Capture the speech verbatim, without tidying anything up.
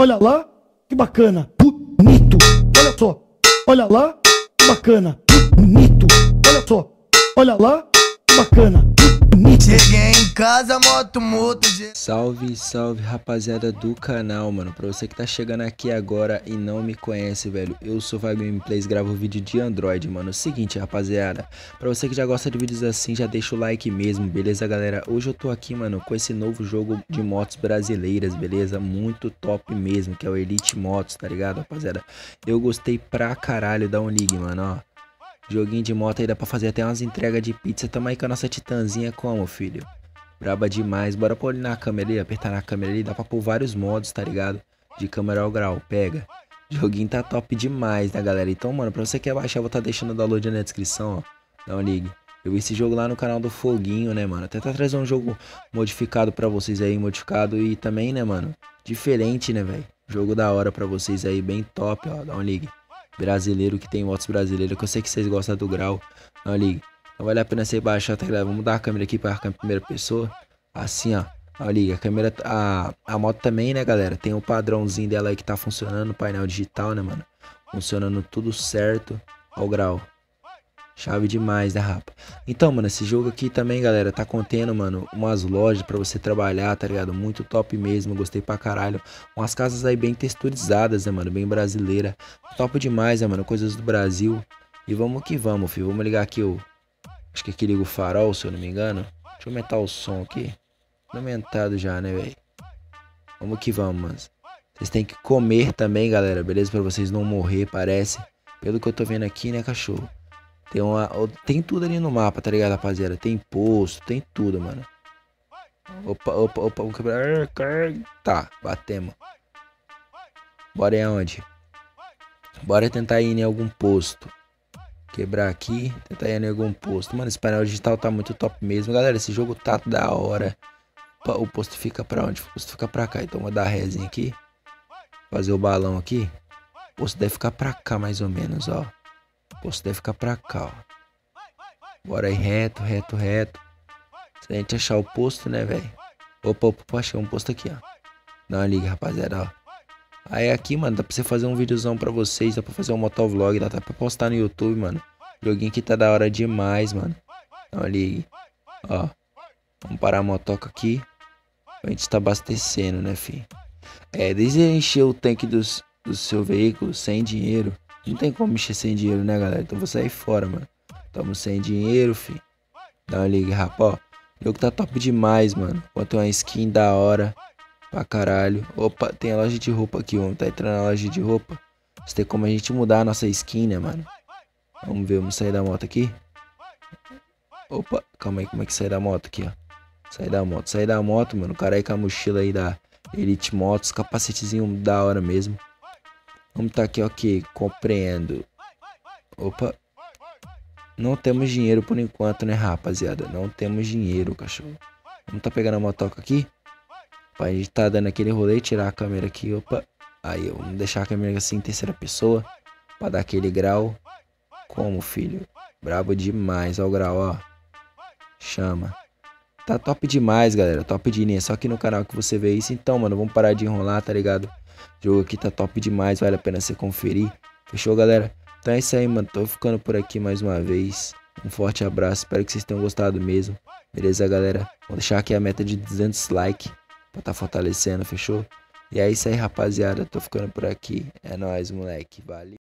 Olha lá, que bacana, bonito. Olha só, olha lá, que bacana, bonito. Olha só, olha lá, que bacana, bonito. Cheguei em casa, moto, moto. Salve, salve rapaziada do canal, mano. Pra você que tá chegando aqui agora e não me conhece, velho, eu sou Vago Gameplays, gravo vídeo de Android, mano. Seguinte, rapaziada, pra você que já gosta de vídeos assim, já deixa o like mesmo, beleza, galera? Hoje eu tô aqui, mano, com esse novo jogo de motos brasileiras, beleza? Muito top mesmo, que é o Elite Motos, tá ligado, rapaziada? Eu gostei pra caralho da Unig, mano, ó. Joguinho de moto aí, dá pra fazer até umas entregas de pizza. Tamo aí com a nossa titãzinha como, filho? Braba demais. Bora pôr na câmera ali, apertar na câmera ali. Dá pra pôr vários modos, tá ligado? De câmera ao grau, pega. Joguinho tá top demais, né, galera? Então, mano, pra você que quer baixar, eu vou tá deixando o download na descrição, ó. Dá uma liga. Eu vi esse jogo lá no canal do Foguinho, né, mano? Até tá trazendo um jogo modificado pra vocês aí, modificado e também, né, mano? Diferente, né, velho? Jogo da hora pra vocês aí, bem top, ó. Dá uma liga. Brasileiro, que tem motos brasileiras, que eu sei que vocês gostam do grau. Não liga. Não vale a pena você baixar, tá ligado? Vamos mudar a câmera aqui pra câmera primeira pessoa. Assim, ó. Não liga. A câmera, a, a moto também, né, galera? Tem o padrãozinho dela aí que tá funcionando, painel digital, né, mano? Funcionando tudo certo. Ó o grau. Chave demais, né, rapa? Então, mano, esse jogo aqui também, galera, tá contendo, mano, umas lojas pra você trabalhar, tá ligado? Muito top mesmo, gostei pra caralho. Umas casas aí bem texturizadas, né, mano? Bem brasileira. Top demais, né, mano? Coisas do Brasil. E vamos que vamos, filho. Vamos ligar aqui o... Acho que aqui liga o farol, se eu não me engano. Deixa eu aumentar o som aqui. Aumentado já, né, velho? Vamos que vamos, mano. Vocês têm que comer também, galera, beleza? Pra vocês não morrer, parece. Pelo que eu tô vendo aqui, né, cachorro? Tem, uma, tem tudo ali no mapa, tá ligado, rapaziada? Tem posto, tem tudo, mano. Opa, opa, opa, vamos quebrar. Tá, batemos. Bora ir aonde? Bora tentar ir em algum posto. Quebrar aqui, tentar ir em algum posto. Mano, esse painel digital tá muito top mesmo. Galera, esse jogo tá da hora. O posto fica pra onde? O posto fica pra cá. Então vou dar rezinha aqui. Fazer o balão aqui. O posto deve ficar pra cá, mais ou menos, ó. O posto deve ficar pra cá, ó. Bora aí reto, reto, reto. Se a gente achar o posto, né, velho? Opa, opa, achei um posto aqui, ó. Dá uma liga, rapaziada, ó. Aí aqui, mano, dá pra você fazer um videozão pra vocês. Dá pra fazer um motovlog, dá até pra postar no YouTube, mano. O joguinho aqui tá da hora demais, mano. Dá uma liga. Ó. Vamos parar a motoca aqui. A gente tá abastecendo, né, fi? É, desde encher o tanque dos, do seu veículo sem dinheiro. Não tem como mexer sem dinheiro, né, galera? Então vou sair fora, mano. Tamo sem dinheiro, fi. Dá uma liga, rapaz, ó. O jogo tá top demais, mano. Botei uma skin da hora pra caralho. Opa, tem a loja de roupa aqui, vamos tá entrando na loja de roupa. Você tem como a gente mudar a nossa skin, né, mano? Vamos ver, vamos sair da moto aqui. Opa, calma aí, como é que sai da moto aqui, ó? Sai da moto, sai da moto, mano. O cara aí com a mochila aí da Elite Motos. Capacetezinho da hora mesmo. Vamos tá aqui, ok, compreendo. Opa. Não temos dinheiro por enquanto, né, rapaziada? Não temos dinheiro, cachorro. Vamos tá pegando a motoca aqui. Pra gente tá dando aquele rolê, tirar a câmera aqui, opa. Aí, vamos deixar a câmera assim em terceira pessoa. Pra dar aquele grau. Como, filho? Brabo demais, ó o grau, ó. Chama. Tá top demais, galera. Top de linha. Só aqui no canal que você vê isso. Então, mano, vamos parar de enrolar, tá ligado? O jogo aqui tá top demais, vale a pena você conferir. Fechou, galera? Então é isso aí, mano. Tô ficando por aqui mais uma vez. Um forte abraço, espero que vocês tenham gostado mesmo. Beleza, galera? Vou deixar aqui a meta de duzentos likes pra tá fortalecendo, fechou? E é isso aí, rapaziada. Tô ficando por aqui. É nóis, moleque. Valeu.